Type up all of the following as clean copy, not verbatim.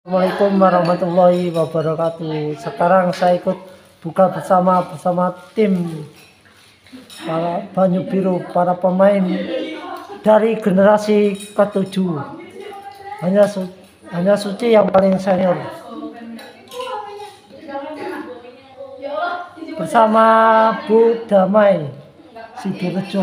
Assalamualaikum warahmatullahi wabarakatuh. Sekarang saya ikut buka bersama tim para Banyu Biru, para pemain dari generasi ke-7. Hanya Suci yang paling senior. Bersama Bu Damai Sidorejo.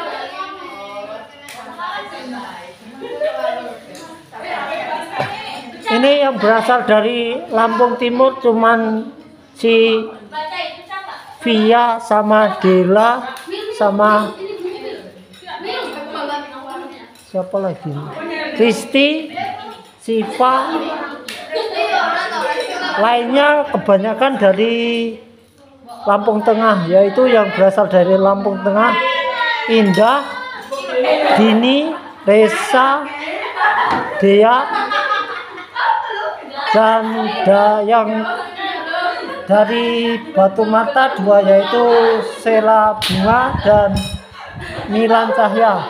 Ini yang berasal dari Lampung Timur cuman si Via sama Dela sama siapa lagi? Kristi, Siva, lainnya kebanyakan dari Lampung Tengah, yaitu yang berasal dari Lampung Tengah, Indah, Dini, Resa, Dea, dan yang dari Batu Mata 2 yaitu Sela Bunga dan Milan Cahya.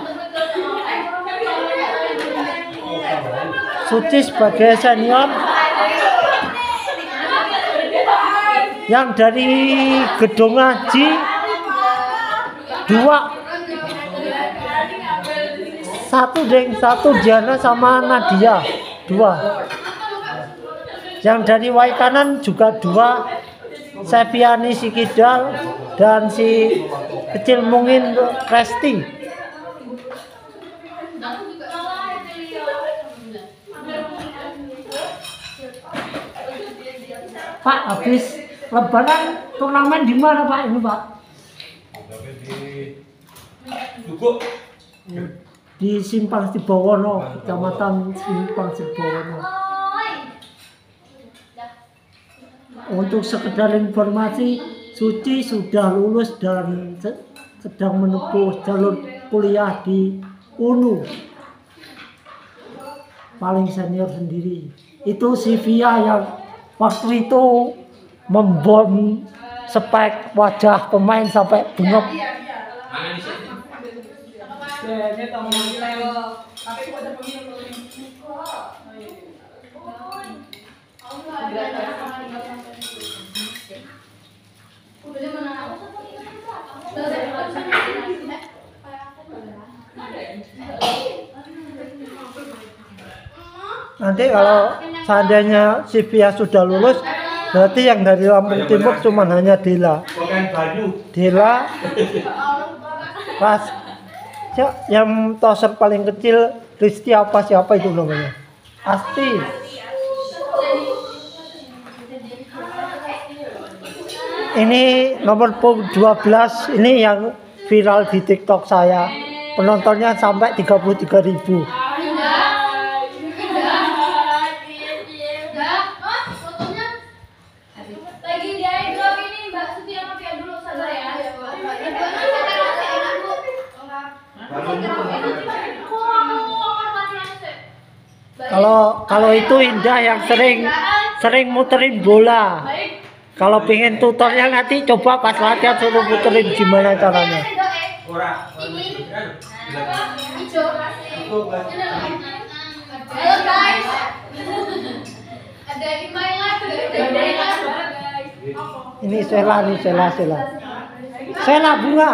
Suci sebagai senior. Yang dari Gedung Ngaji 2, satu Diana sama Nadia 2. Yang dari Waikanan juga 2, Sepiani Sikidal dan si kecil mungin Resti. Pak, habis Lebaran turnamen di mana Pak ini Pak? Di Simpang Sibawono, Kecamatan Simpang Sibawono. Untuk sekedar informasi, Suci sudah lulus dan sedang menempuh jalur kuliah di UNU. Paling senior sendiri. Itu si Via yang waktu itu membom spek wajah pemain sampai bengep. Nanti kalau seandainya si Via sudah lulus, berarti yang dari Lampung Timur cuma hanya Dela. Pas yang toser paling kecil Risti siapa itu namanya? Asti. Ini nomor 12, ini yang viral di TikTok saya. Penontonnya sampai 33.000. Kalau itu Indah yang sering muterin bola. Kalau pengen tutorial nanti coba pas latihan suruh muterin gimana caranya. Halo guys. Ada di my live. Ini Sela Bunga.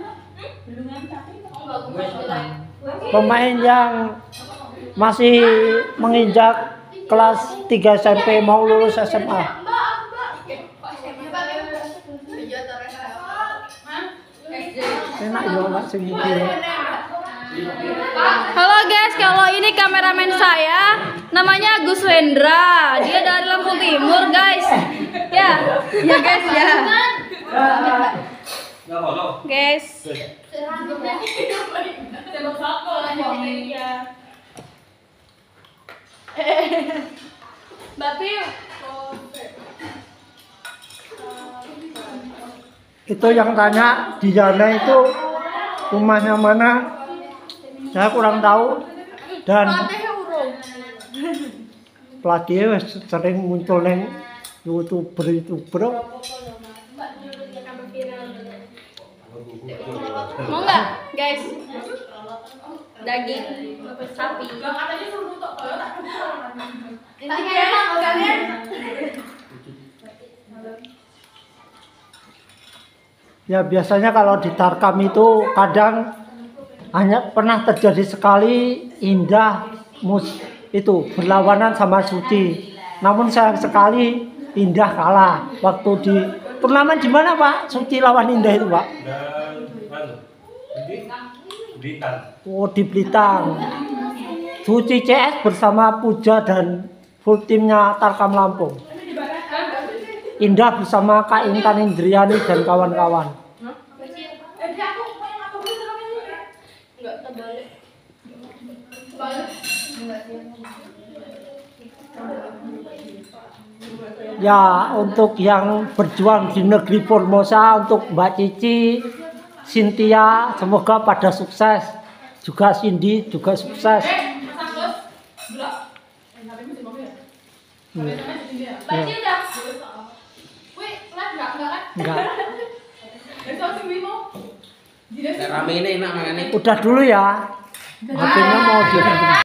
Pemain yang masih menginjak kelas 3 SMP mau lulus SMA. Enak ya langsung gitu. Halo guys, kalau ini kameramen saya namanya Gus Wendra. Dia dari Lampung Timur guys. Ya guys ya. Guys. Itu yang tanya Diana itu rumahnya mana, saya kurang tahu. Dan pelatihnya sering muncul neng YouTuber mau nggak guys? daging sapi. Ya biasanya kalau di Tarkam itu kadang hanya pernah terjadi sekali Indah itu berlawanan sama Suci. Namun sayang sekali Indah kalah waktu di turnamen di mana Pak? Suci lawan Indah itu Pak? Oh di Blitar. Suci CS bersama Puja dan full timnya Tarkam Lampung. Indah bersama Kak Intan Indriani dan kawan-kawan. Ya untuk yang berjuang di negeri Formosa, untuk Mbak Cici, Cynthia, semoga pada sukses. Juga Cindy juga sukses. Enggak. Rame ini enak makanya. Udah dulu ya. HP-nya mau di